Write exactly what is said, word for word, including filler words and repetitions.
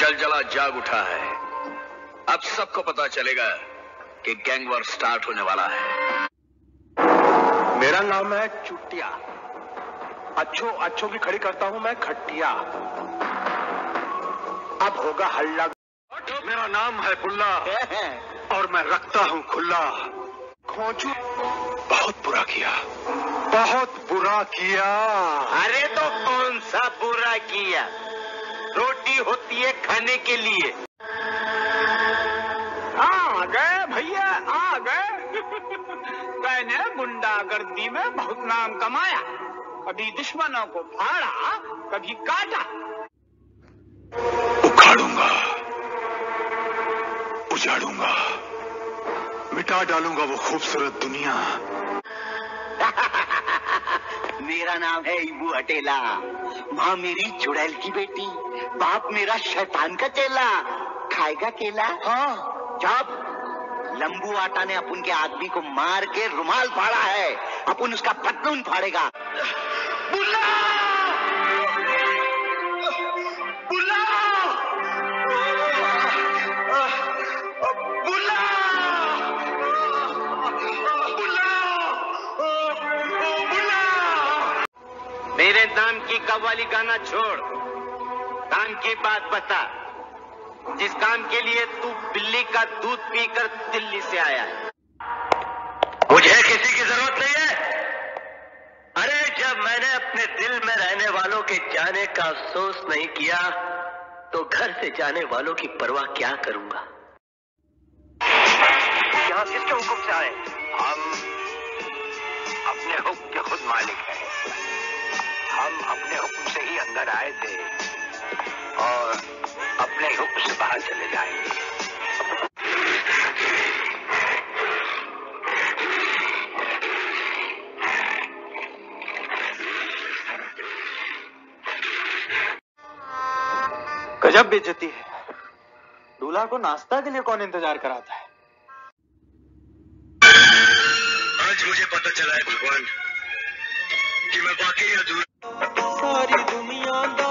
जल जला जाग उठा है। अब सबको पता चलेगा कि गैंग वॉर स्टार्ट होने वाला है। मेरा नाम है चुटिया, अच्छों अच्छों की खड़ी करता हूं मैं खटिया। अब होगा हल्ला। मेरा नाम है बुल्ला और मैं रखता हूं खुला। खोचू बहुत बुरा किया, बहुत बुरा किया। अरे तो कौन सा बुरा किया? रोटी होती है खाने के लिए। आ गए भैया, आ गए। मैंने गुंडागर्दी में बहुत नाम कमाया, कभी दुश्मनों को फाड़ा, कभी काटा। उखाड़ूंगा, उजाड़ूंगा, मिटा डालूंगा वो खूबसूरत दुनिया। मेरा नाम है इबू हटेला, माँ मेरी चुड़ैल की बेटी, बाप मेरा शैतान का चेला। खाएगा केला? हाँ। जब लंबू आटा ने अपन के आदमी को मार के रुमाल फाड़ा है, अपन उसका पतलून फाड़ेगा। बुल्ला! बुल्ला! बुल्ला! बुल्ला! मेरे नाम की कव्वाली गाना छोड़, काम की बात बता। जिस काम के लिए तू बिल्ली का दूध पीकर दिल्ली से आया है। मुझे किसी की जरूरत नहीं है। अरे जब मैंने अपने दिल में रहने वालों के जाने का अफसोस नहीं किया तो घर से जाने वालों की परवाह क्या करूंगा। यहाँ किसके हुक्म से आए? हम अपने हुक्म के खुद मालिक हैं। हम अपने हुक्म से ही अंदर आए थे और अपने हुक्म से बाहर चले जाएंगे। गजब बेइज्जती है। दूल्हा को नाश्ता के लिए कौन इंतजार कराता है? आज मुझे पता चला है भगवान कि मैं वाकई अधूरा। सारी दुनिया